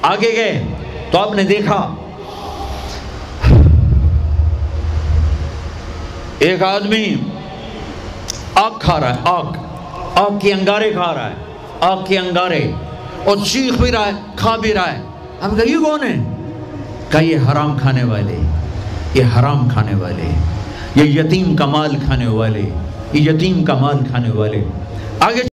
आगे गए तो आपने देखा एक आदमी आग खा रहा है, आग के अंगारे खा रहा है, आग के अंगारे, और चीख भी रहा है, खा भी रहा है। हम कहा ये कौन है? कहा ये हराम खाने वाले, ये हराम खाने वाले, ये यतीम का माल खाने वाले, ये यतीम का माल खाने वाले। आगे